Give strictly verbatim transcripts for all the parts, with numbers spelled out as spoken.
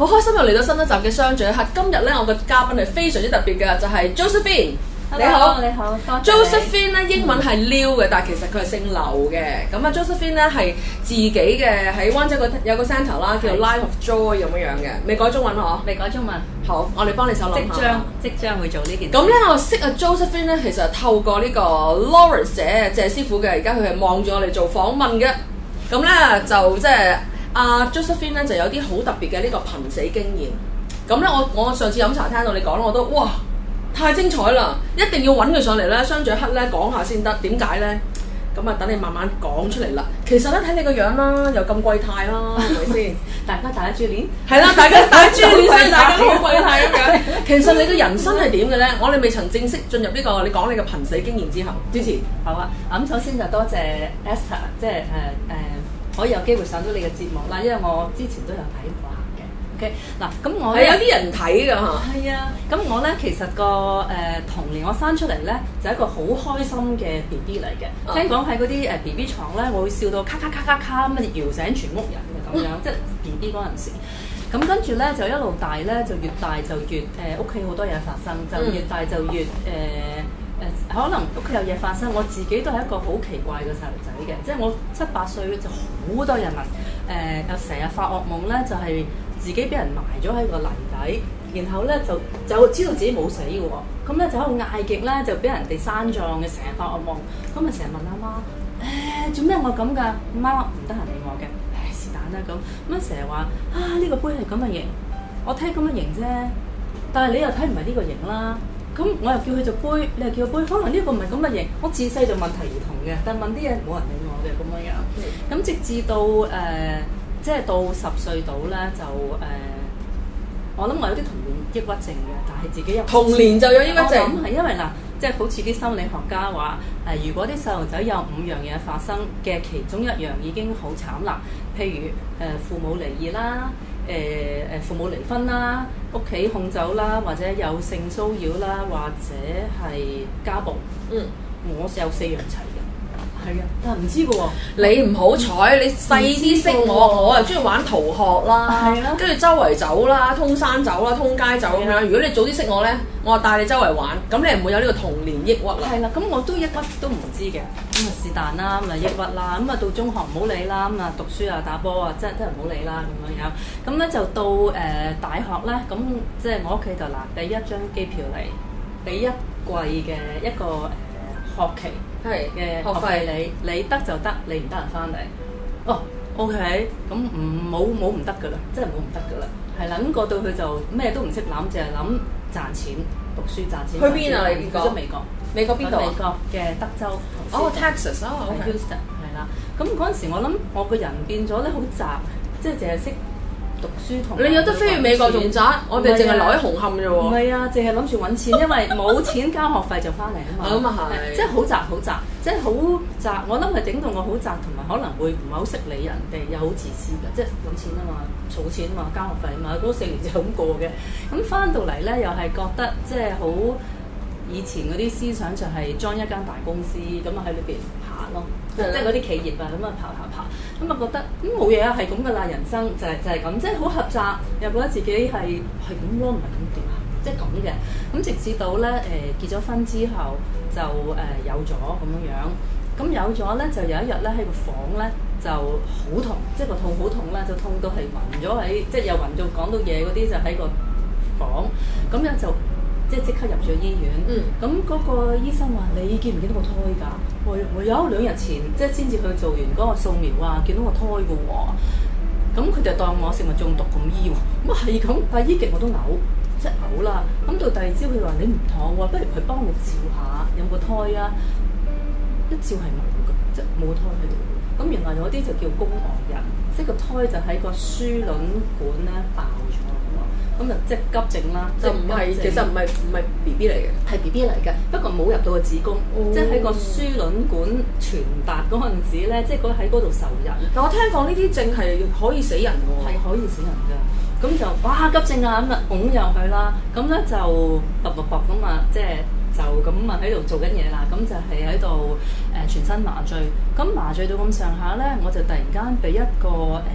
好開心又嚟到新一集嘅相聚一刻。今日咧，我嘅嘉賓係非常之特別嘅，就係、是、Josephine。 你好，你好，多謝。 Josephine 咧英文係 Liu 嘅，但係其實佢係姓劉嘅。咁啊，Josephine 咧係自己嘅喺灣仔個有個 centre 啦，叫做 Life of Joy 咁樣樣嘅。未改中文嗬？ 未改中文。 好，我哋幫你手諗下。 即將即將會做呢件事。 咁咧，我識阿 Josephine 咧，其實透過呢個 Lawrence 姐謝師傅嘅，而家佢係望住我哋做訪問嘅。咁咧就即係阿 Josephine 咧就有啲好特別嘅呢個瀕死經驗。咁咧，我我上次飲茶聽到你講我都哇！太精彩啦！一定要揾佢上嚟咧，相聚一刻咧講下先得。點解咧？咁啊，等你慢慢講出嚟啦。其實咧，睇你個樣啦，又咁貴態啦，係咪先？ 大家大家注意， 係啦，大家大家注意，所以大家都好貴態咁樣。其實你嘅人生係點嘅咧？我哋未曾正式進入呢、這個你講你嘅瀕死經驗之後，之前好啊。咁首先就多謝 Esther， 即係誒誒可以有機會上到你嘅節目啦，因為我之前都有睇過。嗱，咁、okay，我係有啲人睇㗎嚇。 係啊，咁我咧其實個誒、呃、童年我生出嚟咧就係、一個好開心嘅 B B 嚟嘅。啊、聽講喺嗰啲誒 B B 床咧，我會笑到咔咔咔咔咔咁搖醒全屋人嘅咁樣，嗯、即係 B B 嗰陣時。咁跟住咧就一路大咧，就越大就越誒屋企好多嘢發生，就越大就越誒誒、呃呃、可能屋企有嘢發生。我自己都係一個好奇怪嘅細路仔嘅，即係我七八歲就好多人問誒，又成日發噩夢咧，就係、是。自己俾人埋咗喺個泥底，然後咧就就知道自己冇死嘅喎，咁咧就喺度嗌極咧，就俾人哋生葬嘅，成日發噩夢，咁咪成日問阿媽，誒做咩我咁㗎？媽唔得閒理我嘅，誒是但啦咁，咁啊成日話啊呢個杯係咁嘅型，我睇咁嘅型啫，但係你又睇唔係呢個型啦，咁我又叫佢做杯，你又叫佢杯，可能呢個唔係咁嘅型，我自細就問題兒童嘅，但係問啲嘢冇人理我嘅咁樣樣，咁、嗯、直至到誒。呃即係到十歲到咧，就誒、呃，我諗我有啲童年抑鬱症嘅，但係自己有童年就有抑鬱症。 我諗係因為嗱，即係好似啲心理學家話誒、呃，如果啲細路仔有五樣嘢發生嘅其中一樣已經好慘啦，譬如誒、呃、父母離異啦，誒、呃、誒父母離婚啦，屋企控走啦，或者有性騷擾啦，或者係家暴。嗯，我有四樣齊。係啊，但係唔知嘅喎。你唔好彩，你細啲識我，我啊中意玩逃學啦，跟住周圍走啦，通山走啦，通街走咁樣。如果你早啲識我咧，我就帶你周圍玩，咁你唔會有呢個童年抑鬱啦。係啦，咁我都抑鬱都唔知嘅，咁啊是但啦，咁啊抑鬱啦，咁啊到中學唔好理啦，咁啊讀書啊打波啊，即係都係唔好理啦咁樣樣。咁咧就到誒、呃、大學咧，咁即係我屋企就嗱俾一張機票嚟，俾一季嘅一個誒學期。係嘅學費你，你你得就得，你唔得人翻嚟。哦 ，OK，咁唔冇冇唔得噶啦，真係冇唔得噶啦。係啦，咁過到去就咩都唔識諗，淨係諗賺錢、讀書賺錢。去邊啊？你去咗美國？美國邊度？美國嘅德州。哦 ，Texas 啊，喺 Houston 係啦。咁嗰陣時我諗我個人變咗咧好宅，即係淨係識讀書同。你有得飛去美國仲宅？我哋淨係留喺紅磡啫喎。唔係啊，淨係諗住揾錢，因為冇錢交學費就翻嚟啊嘛。咁啊係，即係好宅好宅，即係好宅。我諗係整到我好宅，同埋可能會唔係好識理人哋，又好自私嘅，即係揾錢啊嘛，儲錢啊嘛，交學費啊嘛。嗰四年就咁過嘅。咁翻到嚟咧，又係覺得即係好以前嗰啲思想就係裝一間大公司，咁啊喺裏邊爬咯。即係嗰啲企業啊，咁啊爬爬爬，咁啊覺得咁冇嘢啊，係咁噶啦，人生就係就係咁，即係好狹窄，又覺得自己係係咁咯，唔係咁點啊，即係咁嘅。咁直至到咧誒、呃、結咗婚之後就誒、呃、有咗咁樣樣，咁有咗咧就有一日咧喺個房咧就好痛，即係個痛好痛咧，就痛到係暈咗喺，即係又暈到講到嘢嗰啲就喺個房，咁樣就。即係即刻入咗醫院，咁嗰、嗯、個醫生話：你見唔見到個胎㗎？我我有兩日前即係先至去做完嗰個掃描啊，見到個胎嘅喎。咁佢就當我食物中毒咁醫喎。咁啊係咁，但係醫極我都嘔，即係嘔啦。咁到第二朝佢話你唔妥喎，不如佢幫你照下有冇胎啊？一照係冇㗎，即係冇胎喺度。咁原來有啲就叫宮外孕，即係個胎就喺個輸卵管咧爆咗。咁就即係急症啦，就唔係其實唔係唔係 B B 嚟嘅，係 B B 嚟嘅，不過冇入到個子宮，哦、即係喺個輸卵管傳達嗰陣時咧，即係喺嗰度受孕。 但我聽講呢啲症係可以死人喎， 係可以死人㗎。咁就哇急症啊，咁啊拱入去啦，咁咧就卜卜卜咁啊，即係就咁啊喺度做緊嘢啦。咁就係喺度誒全身麻醉。咁麻醉到咁上下咧，我就突然間俾一個誒。呃 B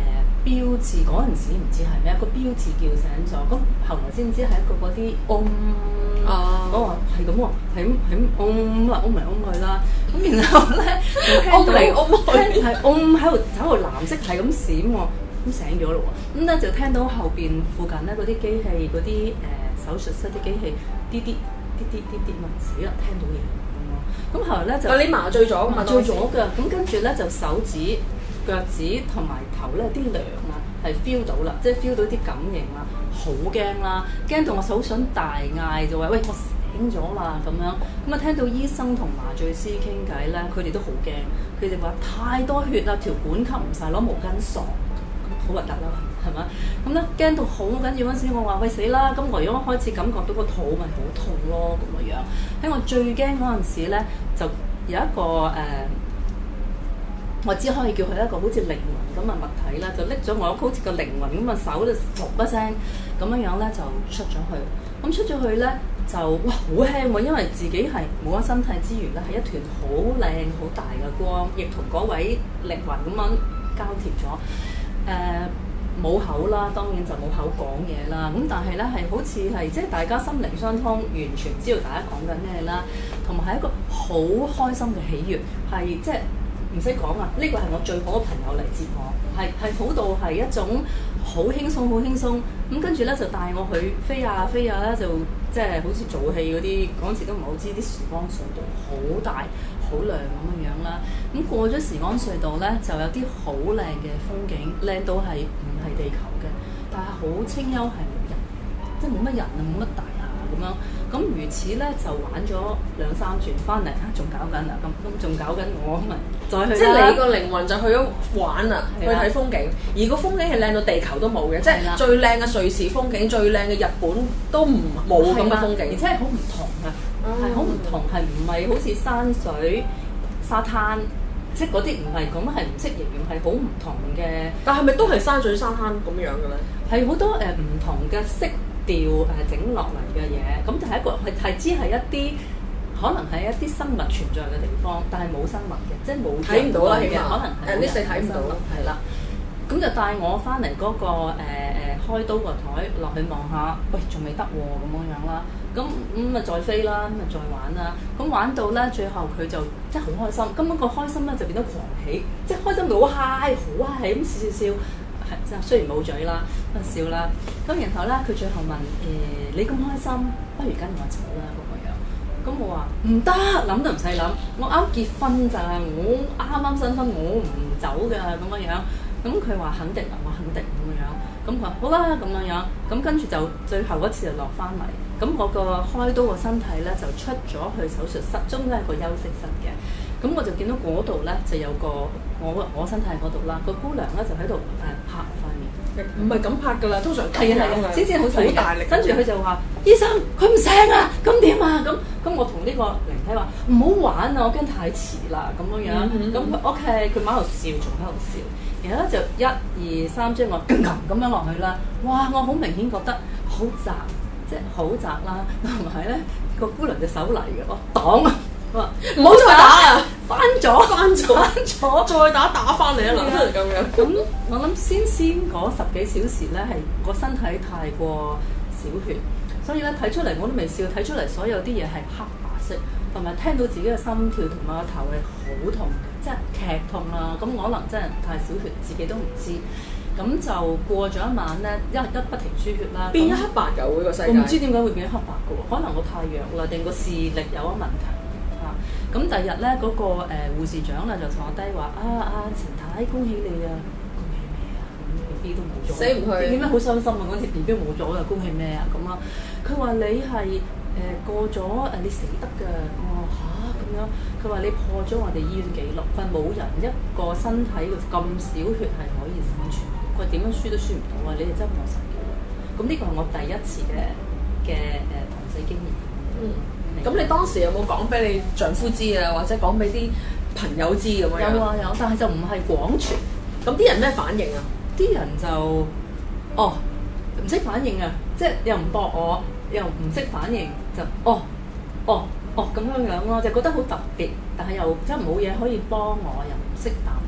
標誌，嗰陣時唔知係咩，個標誌叫醒咗，咁後來先知係一個嗰啲嗡，我話係咁喎，係咁係咁嗡啦，嗡嚟嗡去啦，咁然後咧嗡嚟嗡去，係嗡喺度喺度藍色係咁閃喎，咁醒咗咯喎，咁咧就聽到後邊附近咧嗰啲機器嗰啲誒手術室啲機器啲啲啲啲啲啲嘛，死啦聽到嘢咁咯，咁後來咧就你麻醉咗， 麻醉咗㗎，咁跟住咧就手指、腳趾同埋頭咧啲涼啊，係 feel 到啦，即係 feel 到啲感應啦，好驚啦，驚到我好想大嗌就話喂我醒咗啦咁樣，咁啊聽到醫生同麻醉師傾偈咧，佢哋都好驚，佢哋話太多血啦，條管吸唔晒，攞毛巾索，咁好核突啦，係咪？咁咧驚到好緊要嗰陣時，我話喂死啦！咁我如果開始感覺到個肚咪好痛咯咁嘅樣。喺我最驚嗰陣時咧，就有一個誒。呃我只可以叫佢一個好似靈魂咁嘅物體啦，就拎咗我好似個靈魂咁嘅手就噗一聲咁樣樣咧就出咗去。咁出咗去咧就哇好輕喎，因為自己係冇咗身體之餘咧，係一團好靚好大嘅光，亦同嗰位靈魂咁樣交貼咗。誒、呃、冇口啦，當然就冇口講嘢啦。咁但係咧係好似係即係大家心靈相通，完全知道大家講緊咩啦，同埋係一個好開心嘅喜悅，係即係。唔識講啊！呢個係我最好嘅朋友嚟接我，係係好到係一種好輕鬆、好輕鬆。咁跟住咧就帶我去飛啊飛啊咧，就即係好似做戲嗰啲嗰陣時都唔係好知啲時光隧道好大好亮咁嘅樣啦。咁過咗時光隧道咧，就有啲好靚嘅風景，靚到係唔係地球嘅，但係好清幽，係冇人，即係冇乜人啊，冇乜大廈咁樣。咁如此咧就玩咗兩三轉，翻嚟仲搞緊啊！咁咁仲搞緊我，咁咪再去。即係你個靈魂就去咗玩啊，去睇風景。而個風景係靚到地球都冇嘅，即係最靚嘅瑞士風景、最靚嘅日本都唔冇咁嘅風景， 而且係好唔同啊，係好唔同，係唔係好似山水、沙灘，即係嗰啲唔係咁，係唔識形容，係好唔同嘅。 但係咪都係山水沙灘咁樣嘅咧？ 係好多誒唔同嘅色調誒整落嚟嘅嘢，咁就係一個係係只係一啲可能係一啲生物存在嘅地方，但係冇生物嘅，即係冇睇唔到啦， 嘅，可能係呢世睇唔到啦， 係啦。咁就帶我翻嚟嗰個誒誒、呃、開刀個台落去望下，喂仲未得喎咁樣樣啦。咁咁咪再飛啦，咁咪再玩啦。咁玩到咧，最後佢就真係好開心。根本個開心咧就變得狂喜，即係開心到好 high 好 high 咁笑笑笑。係，即係雖然冇嘴啦，都笑啦。咁然後咧，佢最後問誒、呃：你咁開心，不如跟我走啦咁嘅樣。咁我話唔得，諗都唔使諗。我啱結婚咋，我啱啱新婚，我唔走㗎咁嘅樣。咁佢話肯定啊，我肯定咁嘅樣。咁佢話好啦咁樣樣。咁跟住就最後嗰次就落翻嚟。咁我個開刀個身體咧就出咗去手術室，中間係個休息室嘅。咁我就見到嗰度咧就有個我我身體喺嗰度啦，個姑娘咧就喺度誒拍塊面， 唔係咁拍㗎啦，通常係啊係啊，先至好好大力。 跟住佢就話：醫生佢唔醒啊，咁點啊？咁咁我同呢個靈體話唔好玩啊，我驚太遲啦咁樣樣。咁 OK，佢喺度笑，仲喺度笑。然後咧就一二三將我咁咁樣落去啦。哇！我好明顯覺得好窄，即係好窄啦，同埋咧個姑娘隻手嚟嘅，我擋啊！我話唔好再打啊！翻咗，翻咗，翻咗， 再打打翻嚟啊！嗱，咁樣。 咁我諗先先嗰十幾小時咧，係個身體太過少血，所以咧睇出嚟我都未笑，睇出嚟所有啲嘢係黑白色，同埋聽到自己嘅心跳同埋個頭係好痛，即係劇痛啦。咁可能真係太少血，自己都唔知。咁就過咗一晚咧，一一不停輸血啦， 變咗黑白㗎會個世界。 我唔知點解會變咗黑白㗎喎，可能我太弱啦，定個視力有咗問題。咁第二日咧，嗰、那個誒、呃、護士長啦就坐低話：啊啊錢太恭喜你啊！恭喜咩啊？咁 B B 都冇咗， 死唔去。 點解好傷心啊？嗰陣時 B B 冇咗又恭喜咩啊？咁啊，佢話你係誒、呃、過咗誒你死得㗎。我話嚇咁樣。佢話你破咗我哋醫院記錄，佢冇人一個身體咁少血係可以生存。佢話點樣輸都輸唔到啊！你哋真係冇神嘅。咁呢個係我第一次嘅嘅誒瀕死經驗。 嗯。咁你當時有冇講俾你丈夫知啊，或者講俾啲朋友知咁樣？ 有啊有，但係就唔係廣傳。 咁啲人咩反應啊？ 啲人就哦唔識反應啊，即係又唔駁我，又唔識反應，就哦哦哦咁樣樣咯，就覺得好特別，但係又真係冇嘢可以幫我，又唔識答我咁樣。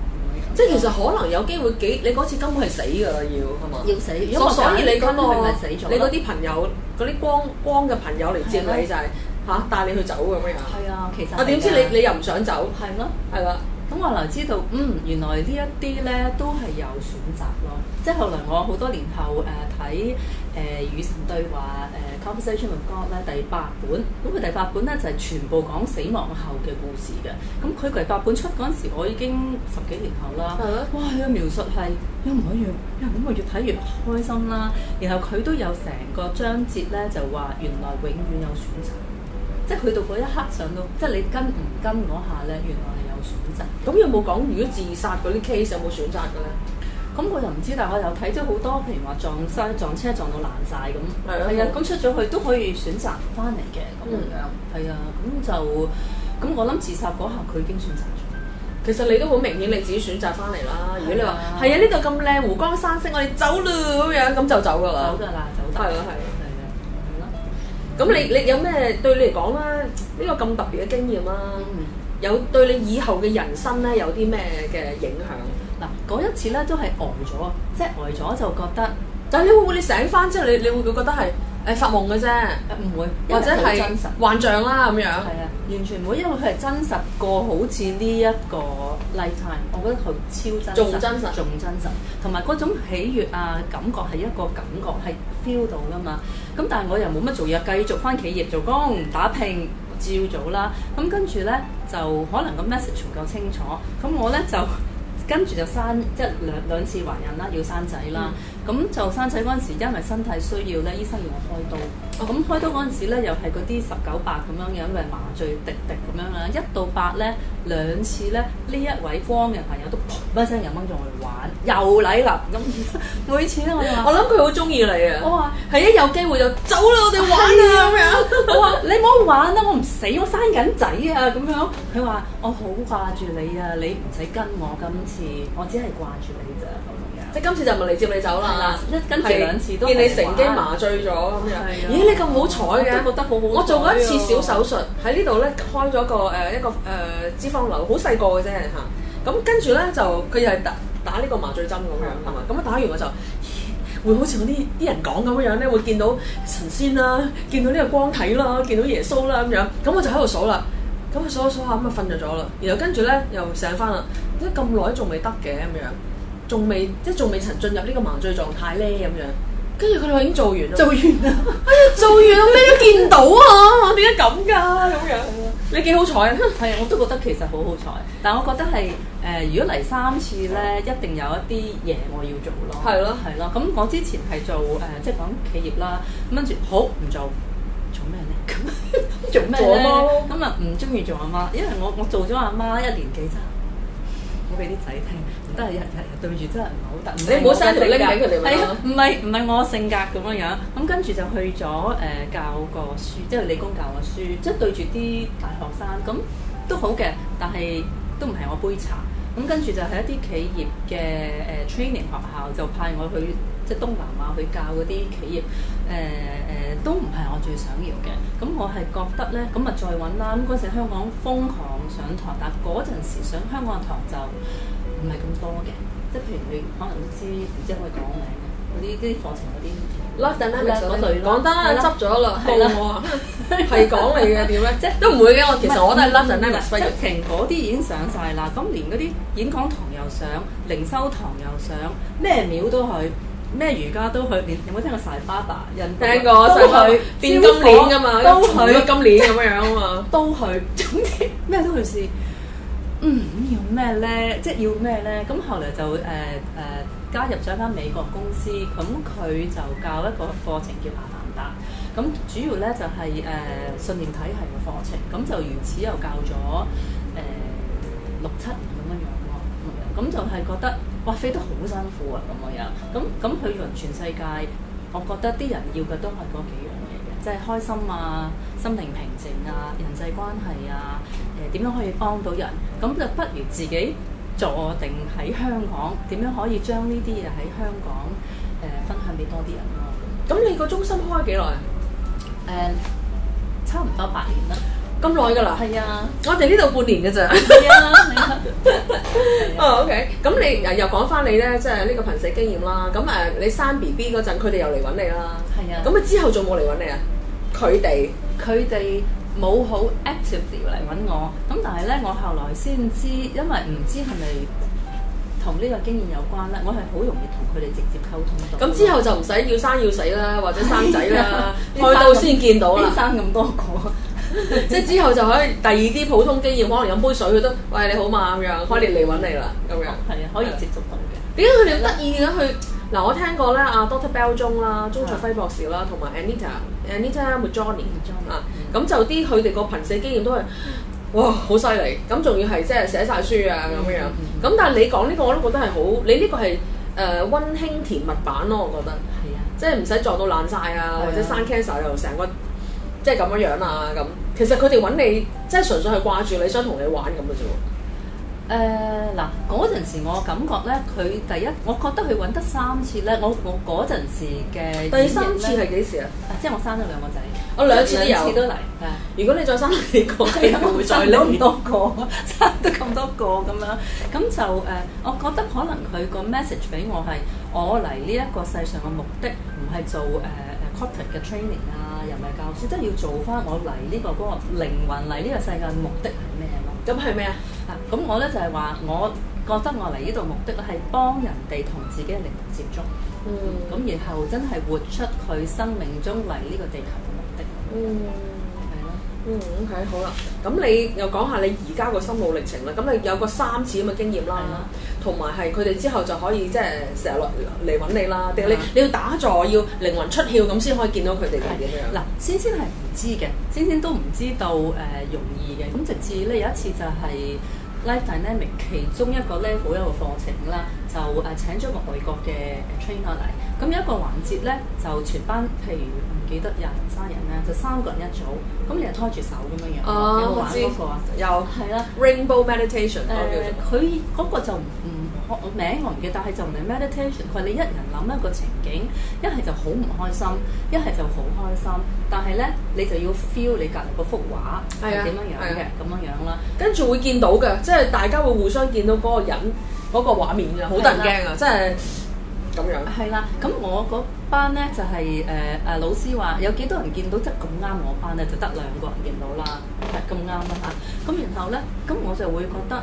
即係其實可能有機會幾，你嗰次根本係死㗎啦，要係嘛？ 要死，因為所所以你嗰、個咪死咗， 你嗰啲朋友嗰啲光光嘅朋友嚟接你就係嚇帶你去走咁樣。 係啊，其實啊點知你你又唔想走？ 係咯， 係啦。 咁我嚟知道，嗯，原來呢一啲咧都係有選擇咯。即係後來我好多年後誒睇誒與神對話誒、呃、Conversation with God 咧第八本，咁佢第八本咧就係、是、全部講死亡後嘅故事嘅。咁佢第八本出嗰陣時，我已經十幾年後啦。 係咯。 哇！佢嘅描述係一模一樣，因為咁我越睇越開心啦。然後佢都有成個章節咧，就話原來永遠有選擇。即係去到嗰一刻上到，即係你跟唔跟嗰下咧，原來係有選擇。 咁有冇講如果自殺嗰啲 case 有冇選擇嘅咧？ 咁我就唔知，但係我又睇咗好多，譬如話撞西撞車撞到爛晒咁， 係啊， 係啊，咁出咗去都可以選擇翻嚟嘅咁樣，係啊，咁就咁我諗自殺嗰下佢已經選擇咗。 其實你都好明顯你自己選擇翻嚟啦。如果你話係啊，呢度咁靚，湖光山色，我哋走啦咁樣，咁就走㗎啦。 走㗎啦，走得。 係啊，係啊。咁嗯、 你你有咩對你嚟講咧？呢、這個咁特別嘅經驗啦、啊，嗯、有對你以後嘅人生咧有啲咩嘅影響？ 嗱，嗰一次咧都係呆咗，即係呆咗就覺得， 但係你會唔會你醒翻之後，你你會唔會覺得係誒發夢嘅啫？ 唔會， 或者係幻象啦咁樣。係啊，完全唔會，因為佢係真實過，好似呢一個 lifetime，我覺得佢超真實， 仲真實， 仲真實，同埋嗰種喜悅啊感覺係一個感覺係 feel 到噶嘛。咁但係我又冇乜做嘢，繼續翻企業做工打拼，照做啦。咁跟住咧就可能個 message 唔夠清楚，咁我咧就。跟住就生即係兩兩次懷孕啦，要生仔啦。咁、嗯、就生仔嗰陣時，因為身體需要咧，醫生要我開刀。咁、哦、開刀嗰陣時咧，又係嗰啲十九八咁樣樣，因為麻醉滴滴咁樣啦。一到八咧兩次咧，呢一位光嘅朋友都砰一聲又掹咗我嚟玩，又嚟啦。咁每次咧我話， 我諗佢好中意你啊。 我話係一有機會就走啦，我哋玩啊咁樣。 我話你唔好玩啦，我唔死，我生緊仔啊咁樣。佢話我好掛住你啊，你唔使跟我今次。我只係掛住你咋咁樣， 即係今次就唔係嚟接你走啦， 一跟住兩次都見你乘機麻醉咗咁樣。咦，你咁好彩嘅， 覺得好好。 我做過一次小手術喺呢度咧，開咗個誒一個誒脂肪瘤，好細個嘅啫嚇。咁跟住咧就佢又係打打呢個麻醉針咁樣係嘛？咁啊打完我就會好似嗰啲啲人講咁樣咧，會見到神仙啦，見到呢個光體啦，見到耶穌啦咁樣。咁我就喺度數啦。咁佢數下數下咁啊瞓咗咗啦，然後跟住咧又醒翻啦，點解咁耐仲未得嘅咁樣？仲未即係仲未曾進入呢個麻醉狀態咧咁樣。跟住佢哋話已經做完啦，做完啦，哎呀做完我咩都見到啊！點解咁㗎咁樣？你幾好彩啊！ 係啊，我都覺得其實好好彩，但係我覺得係誒、呃，如果嚟三次咧，一定有一啲嘢我要做咯。 係咯， 係咯。咁我之前係做誒、呃，即係講企業啦，咁跟住好唔做。做咩咧？咁做咩咧？咁啊唔中意做阿媽，因為我我做咗阿媽一年幾咋，我俾啲仔聽，唔得係日日日對住真係唔係好得。 你唔好嘥條拎俾佢哋咪咯。 唔係唔係我性格咁樣樣，咁跟住就去咗誒、呃、教個書，即係理工教個書，即係對住啲大學生，咁都好嘅，但係都唔係我杯茶。咁跟住就係一啲企業嘅誒、呃、training 學校，就派我去即係東南亞去教嗰啲企業，誒、呃、誒、呃、都唔係我最想要嘅。咁我係覺得咧，咁啊再揾啦。咁嗰時香港瘋狂上堂，但嗰陣時上香港嘅堂就唔係咁多嘅。即係譬如你可能都知，唔知可唔可以講名嗰啲啲課程嗰啲。 Love Dynamics 嗰類講得執咗啦， 係啦， 係講嚟嘅點咧？即係都唔會嘅。我其實我都係 Love Dynamics 畢業。 即係嗰啲已經上晒啦，咁連嗰啲演講堂又上，靈修堂又上，咩廟都去，咩瑜伽都去。連有冇聽過晒爸爸？人聽過晒爸爸變金鏈㗎嘛，都去金鏈咁樣啊嘛， 都去。總之咩都去試。嗯，咁要咩咧？即係要咩咧？咁後嚟就誒誒。呃呃加入咗一間美國公司，咁佢就教一個課程叫阿曼達，咁主要咧就係、是、誒、呃、信念體系嘅課程，咁就如此又教咗誒、呃、六七年咁樣樣喎，咁就係覺得哇飛得好辛苦啊咁樣，咁咁去完全世界，我覺得啲人要嘅都係嗰幾樣嘢嘅，即係開心啊、心靈平靜啊、人際關係啊，誒、呃、點樣可以幫到人，咁就不如自己坐定喺香港，點樣可以將呢啲嘢喺香港誒、呃、分享俾多啲人咯？ 咁你個中心開幾耐啊？ 誒、呃，差唔多八年啦。 咁耐㗎啦。 係啊， 我哋呢度半年㗎咋。 係啊，係啊。 哦，OK，咁你又講翻你咧，即係呢個瀕死經驗啦。咁誒，你生 B B 嗰陣，佢哋又嚟揾你啦。 係啊。 咁啊之後仲冇嚟揾你啊？佢哋佢哋冇好 actively 嚟揾我，咁但係咧，我後來先知，因為唔知係咪同呢個經驗有關咧，我係好容易同佢哋直接溝通到。 咁之後就唔使要生要死啦，或者生仔啦，去到先見到啦。 生咁多個， 即係之後就可以第二啲普通經驗，可能飲杯水佢都喂你好嘛咁樣，開列嚟揾你啦咁樣。 係啊，可以接觸到嘅。 點解佢哋咁得意嘅？佢嗱我聽過咧，阿 Doctor Bell 鐘啦，鐘卓輝博士啦，同埋 Anita。Anita Moorjani 啊，咁就啲佢哋個瀕死經驗都係哇好犀利，咁仲要係即係寫晒書啊咁樣，咁但係你講呢個我都覺得係好，你呢個係誒溫馨甜蜜版咯，我覺得， 係啊， 即係唔使撞到爛晒啊，或者生 cancer 又成個即係咁樣樣啊咁，其實佢哋揾你即係純粹係掛住你想同你玩咁嘅啫喎。 誒嗱，嗰陣時我感覺咧，佢第一，我覺得佢揾得三次咧，我我嗰陣時嘅第三次係幾時啊？ 即係我生咗兩個仔， 我兩次都有， 兩次都嚟。 如果你再生幾個，係會唔會再嚟咁多個，生得咁多個咁樣，咁就誒、呃，我覺得可能佢個 message 俾我係，我嚟呢一個世上嘅目的唔係做誒誒、呃、corporate 嘅 training 啊，又唔係教書，即係要做翻我嚟呢、這個嗰、那個靈魂嚟呢個世界嘅目的係咩咯？ 咁係咩啊？ 咁我咧就係、是、話，我覺得我嚟呢度目的咧係幫人哋同自己嘅靈魂接觸，嗯，咁然後真係活出佢生命中嚟呢個地球嘅目的，嗯，係咯， 嗯 OK 好啦，咁你又講下你而家個心路歷程啦，咁你有個三次咁嘅經驗啦，同埋係佢哋之後就可以即係成日落嚟揾你啦，定係你你要打坐要靈魂出竅咁先可以見到佢哋係點樣？ 嗱，先先係唔知嘅，先先都唔知道誒、呃、容易嘅，咁直至咧有一次就係、是。Life Dynamic 其中一個 level 一個課程啦，就誒、呃、請咗個外國嘅 trainer 嚟，咁有一個環節咧就全班，譬如唔記得廿零三人咧，就三個人一組，咁你就拖住手咁樣樣， 哦、 有冇玩嗰、那個啊？ 有，係啦 ，Rainbow Meditation 誒， 佢嗰個就唔唔名我唔記得，但係就唔係 meditation，佢話你一人諗一個情景，一係就好唔開心，一係就好開心，但係咧你就要 feel 你隔離嗰幅畫係點樣樣嘅咁樣樣啦， 跟住會見到嘅，即係大家會互相見到嗰個人嗰、嗰個畫面㗎，好得人驚啊！即係咁樣。係啦， 咁我嗰班咧就係誒誒老師話有幾多人見到，即係咁啱我班咧就得兩個人見到啦，係咁啱啦嚇。咁然後咧，咁我就會覺得。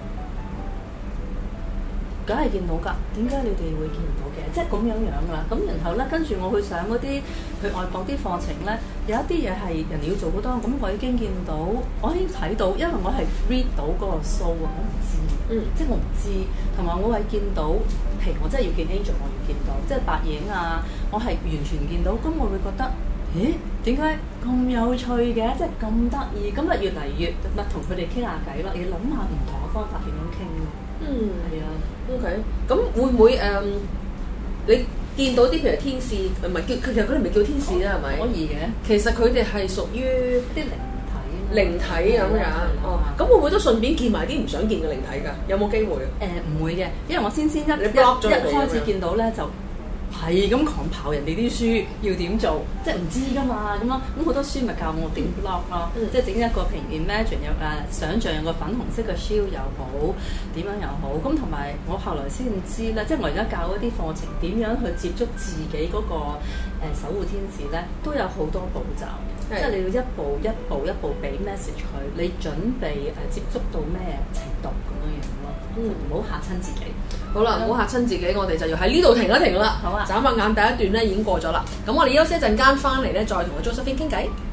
梗係見到㗎，點解你哋會見唔到嘅？即係咁樣樣㗎啦。咁然後咧，跟住我去上嗰啲去外國啲課程咧，有一啲嘢係人哋要做好多，咁我已經見到，我已經睇到，因為我係 read 到嗰個 soul 啊，我唔知，嗯，即係我唔知，同埋我係見到，譬如我真係要見 angel，我要見到，即係白影啊，我係完全見到，咁我會覺得，咦，點解咁有趣嘅？即係咁得意，咁啊越嚟越咪同佢哋傾下偈咯，要諗下唔同嘅方法點樣傾。嗯，係啊 ，OK，咁會唔會誒、呃？你見到啲譬如天使，唔係叫其實佢哋唔係叫天使啦，係咪？ 可以嘅， 其實佢哋係屬於啲靈體， 靈體咁樣。哦，咁會唔會都順便見埋啲唔想見嘅靈體㗎？有冇機會？誒、 呃，唔會嘅，因為我先先一你 block 咗一一開始見到咧就。係咁狂刨人哋啲書要點做，即係唔知㗎嘛咁咯。咁好多書咪教我點 block 咯，嗯、即係整一個平 imagine 有誒、呃、想像有個粉紅色嘅 shield 又好，點樣又好。咁同埋我後來先知咧，即係我而家教嗰啲課程點樣去接觸自己嗰、那個、呃、守護天使咧，都有好多步驟，是即係你要一步一步一步俾 message 佢，你準備誒、呃、接觸到咩程度咁樣樣咯。嗯，唔好嚇親自己。 好啦，唔好嚇親自己，我哋就要喺呢度停一停啦。 好啊， 眨下眼第一段咧已經過咗啦。咁我哋休息一陣間翻嚟咧，再同阿 Josephine 傾偈。